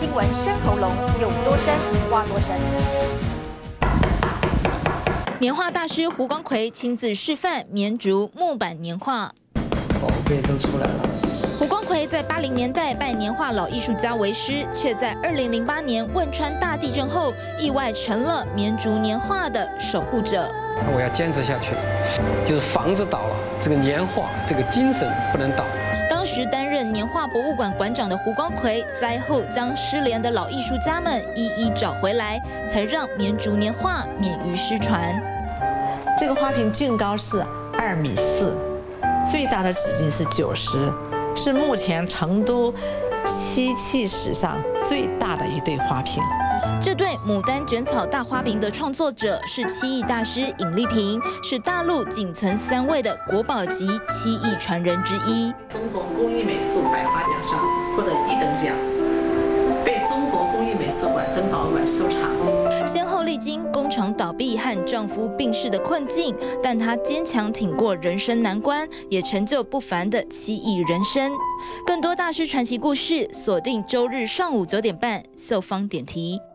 新闻深喉咙，有多深挖多深。年画大师胡光奎亲自示范绵竹木板年画， 宝贝都出来了。 胡光奎在80年代拜年画老艺术家为师，却在2008年汶川大地震后，意外成了绵竹年画的守护者。 我要坚持下去，就是房子倒了，这个年画这个精神不能倒。 当时担任年画博物馆馆长的胡光奎，灾后将失联的老艺术家们一一找回来，才让绵竹年画免于失传。 这个花瓶净高是2.4米，最大的直径是90。 是目前成都漆器史上最大的一对花瓶。 这对牡丹卷草大花瓶的创作者是漆艺大师尹丽萍，是大陆仅存3位的国宝级漆艺传人之一。 中国工艺美术百花奖上获得1等奖，被中国工艺美术馆珍宝馆收藏。 先后历经工厂倒闭和丈夫病逝的困境，但她坚强挺过人生难关，也成就不凡的漆艺人生。更多大师传奇故事，锁定周日上午9点半，秀芳点题。